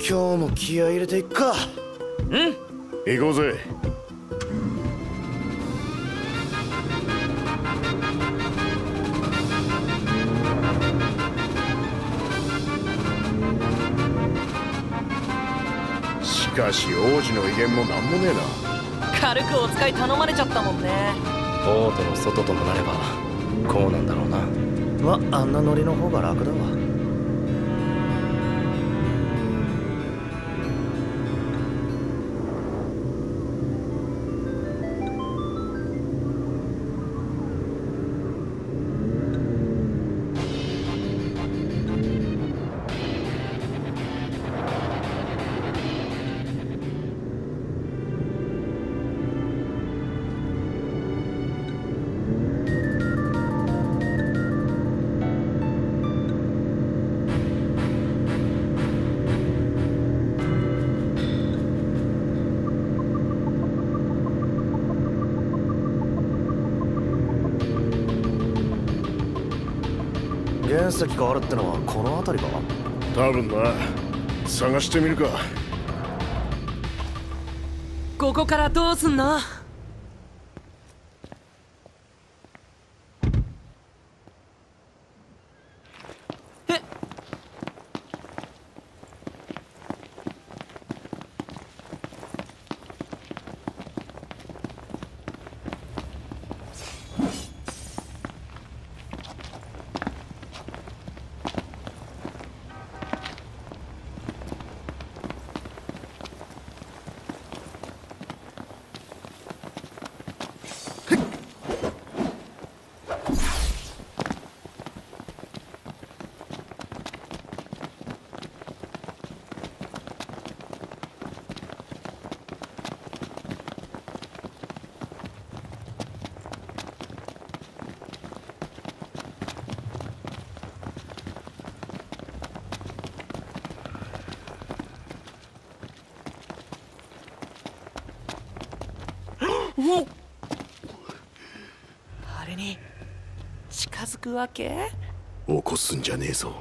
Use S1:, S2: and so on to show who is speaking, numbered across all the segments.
S1: 今日も気合い入れていっか。
S2: うん、
S1: 行こうぜ。しかし王子の威厳もなんもねえな。
S2: 軽くお使い頼まれちゃったもんね。
S3: 王都の外ともなればこうなんだろうな。
S1: ま、あんなノリの方が楽だわ。原石があるってのはこの辺りか。多分な。探してみるか。
S2: ここからどうすんの？あれに近づくわけ？
S1: 起こすんじゃねえぞ。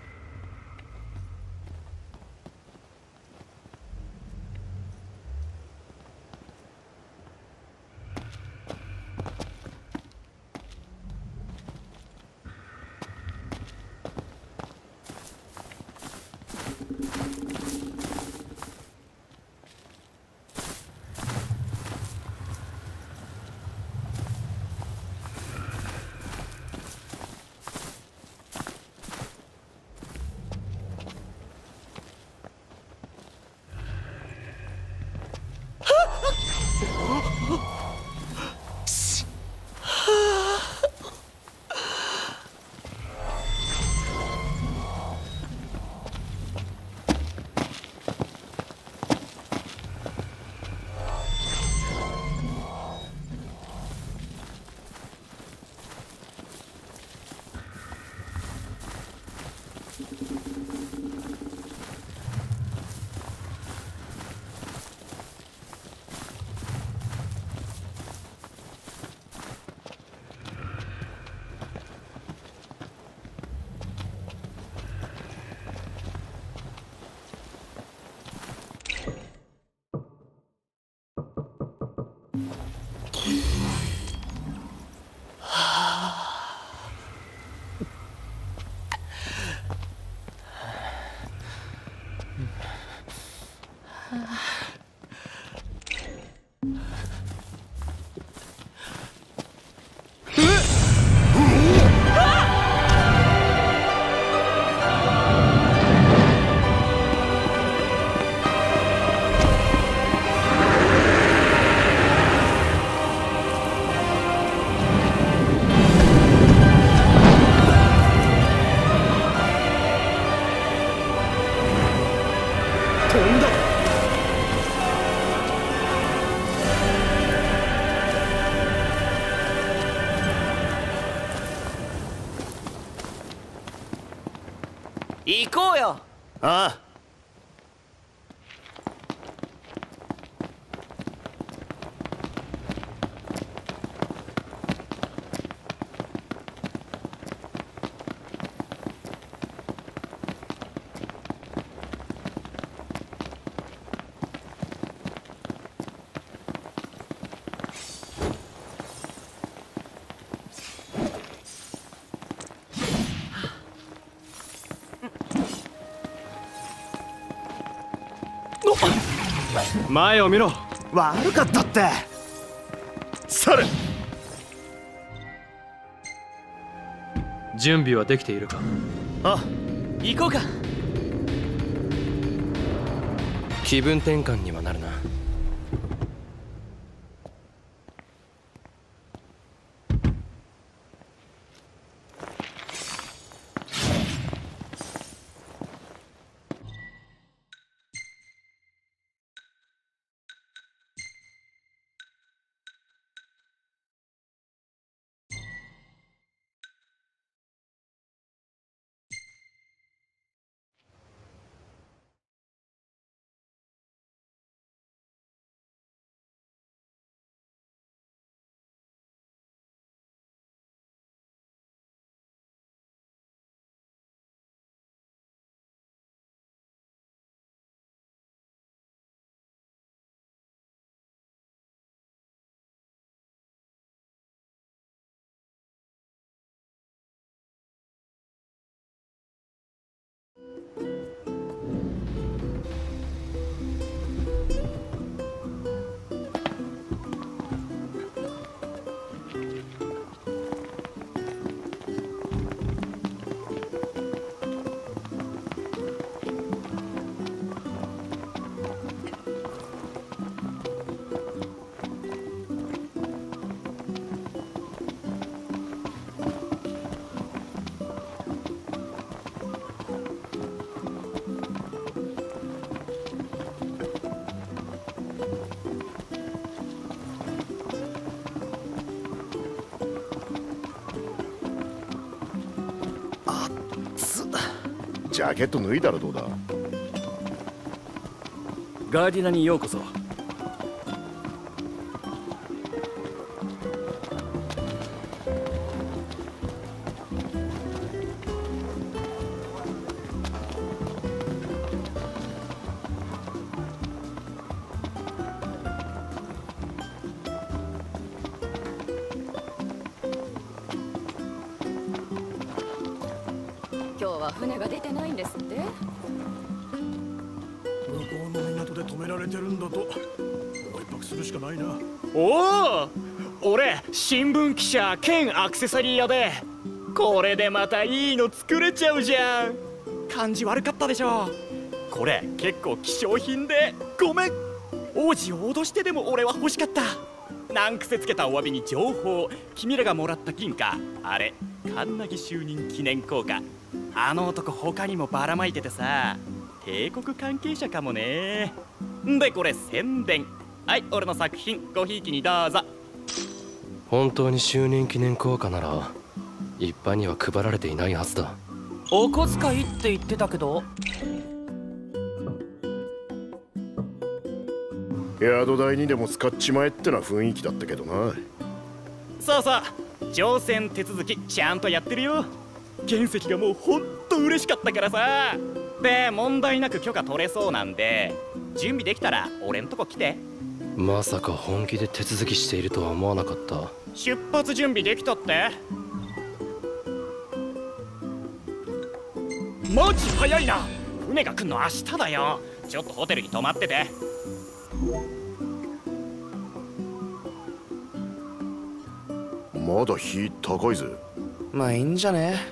S2: 行こうよ。
S1: ああ。
S3: 前を見ろ。
S1: 悪かったって。それ。
S3: 準備はできているか？
S2: あ、行こうか。
S3: 気分転換にはなるな。
S1: ジャケット脱いだらどうだ。
S2: ガーディナにようこそ。
S4: 今日は船が出てないんですって。
S5: 向こうの港で止められてるんだともう一泊するしかないな。
S6: おお、俺新聞記者兼アクセサリー屋で、これでまたいいの作れちゃうじゃん。感じ悪かったでしょ。これ結構希少品でごめん。王子を脅してでも俺は欲しかった。難癖つけたお詫びに情報、君らがもらった金貨、あれカンナギ就任記念硬貨。あの男他にもばらまいててさ、帝国関係者かもね。でこれ宣伝。はい、俺の作品ごひいきにどうぞ。
S3: 本当に就任記念硬貨なら一般には配られていないはずだ。
S2: お小遣いって言ってたけど。
S1: 宿代にでも使っちまえってな雰囲気だったけどな。
S6: そうそう、乗船手続きちゃんとやってるよ。原石がもうほんと嬉しかったからさ。で問題なく許可取れそうなんで、準備できたら俺んとこ来て。
S3: まさか本気で手続きしているとは思わなかった。
S6: 出発準備できたって。マジ早いな。船が来んの明日だよ。ちょっとホテルに泊まってて。
S1: まだ火高いぜ。
S2: まあいいんじゃね。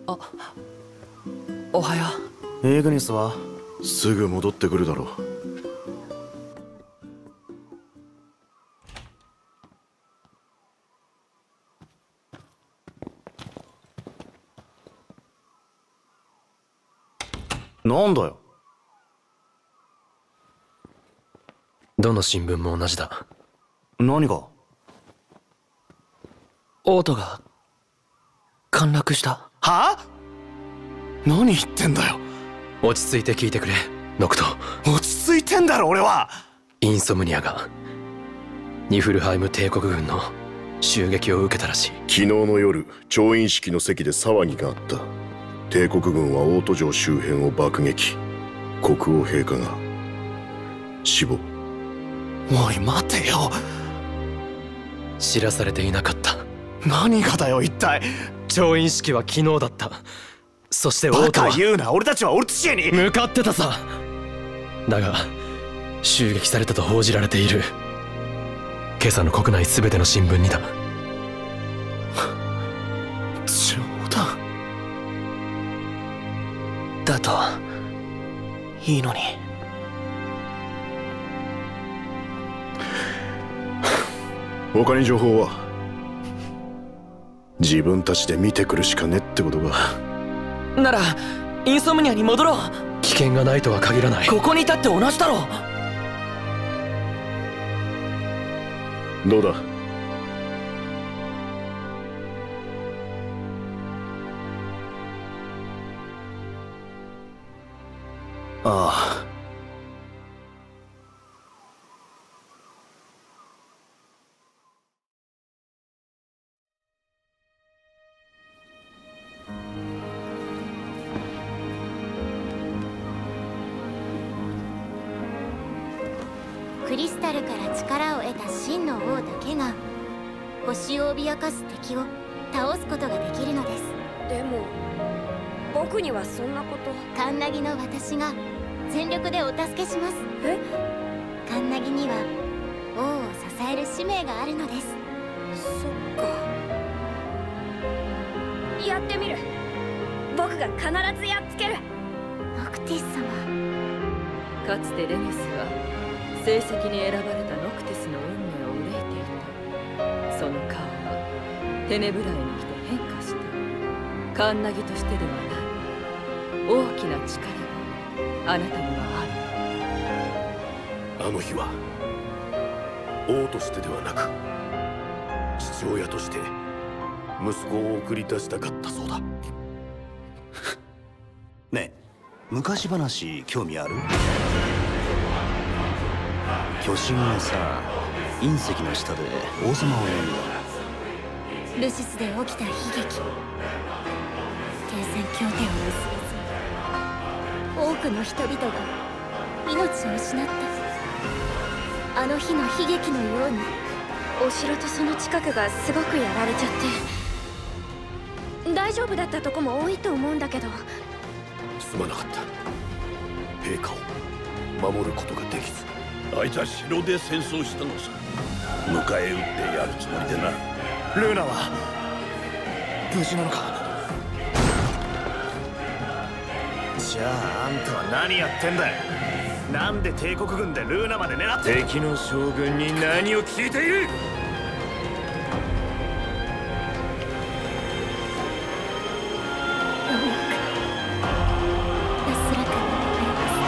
S2: おはよう。イグニスは
S1: すぐ戻ってくるだろ
S2: う。なんだよ。
S3: どの新聞も同じだ。
S2: 何が？オートが陥落した。は？何言ってんだよ。
S3: 落ち着いて聞いてくれ、ノクト。
S2: 落ち着いてんだろ俺は。
S3: インソムニアがニフルハイム帝国軍の襲撃を受けたらしい。
S1: 昨日の夜、調印式の席で騒ぎがあった。帝国軍はオート城周辺を爆撃。国王陛下が死亡。
S2: おい待てよ。
S3: 知らされていなかった。
S2: 何がだよ一体。
S3: 調印式は昨日だった。そしてオ
S2: バ
S3: ートは
S2: カ言うな。俺たちはオルティシエに
S3: 向かってたさ。だが襲撃されたと報じられている。今朝の国内全ての新聞にだ。
S2: 冗談だといいのに。
S1: 他に情報は？自分たちで見てくるしかねってことか。
S2: ならインソムニアに戻ろう。
S3: 危険がないとは限らない。
S2: ここにいたって同じだろ。
S1: どうだ？
S2: ああ。
S7: クリスタルから力を得た真の王だけが星を脅かす敵を倒すことができるのです。
S4: でも僕にはそんなこと。
S7: カンナギの私が全力でお助けします。
S4: え？
S7: カンナギには王を支える使命があるのです。
S4: そっか。やってみる。僕が必ずやっつける。
S7: ノクティス様。
S8: かつてレネスは成績に選ばれたノクティスの運命を憂いていた。その顔はテネブライに来て変化した。カンナギとしてではない。大きな力があなたには
S1: ある。あの日は王としてではなく父親として息子を送り出したかったそうだ。
S9: ねえ、昔話興味ある？巨神がさ、隕石の下で王様を呼んだ。
S7: ルシスで起きた悲劇。停戦協定を結べず多くの人々が命を失った。あの日の悲劇のように
S4: お城とその近くがすごくやられちゃって、大丈夫だったとこも多いと思うんだけど。
S1: すまなかった。陛下を守ることができず。
S5: あいつは城で戦争したのさ。迎え撃ってやるつもりでな。
S2: ルーナは無事なのか？じゃああんたは何やってんだよ。なんで帝国軍でルーナまで狙って。敵の将軍に何を聞いている？
S7: 安らかに会えます。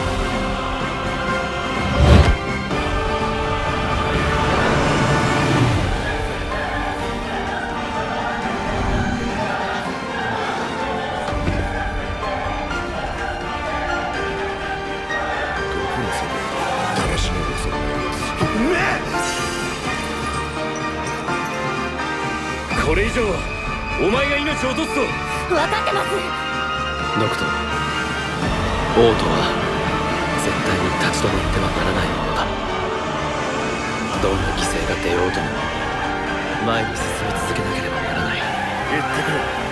S3: これ以上お前が命を落とすぞ。
S7: 分かってます。
S3: ノクト、王都は絶対に立ち止まってはならないものだ。どんな犠牲が出ようとも前に進み続けなければならない。
S2: 言ってくれ。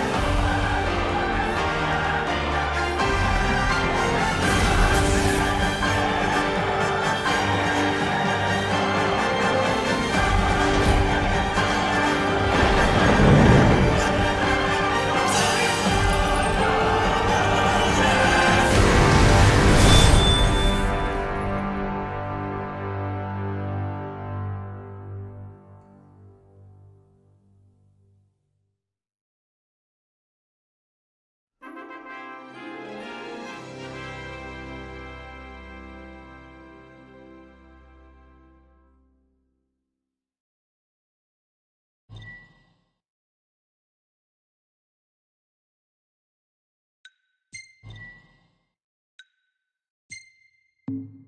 S3: う。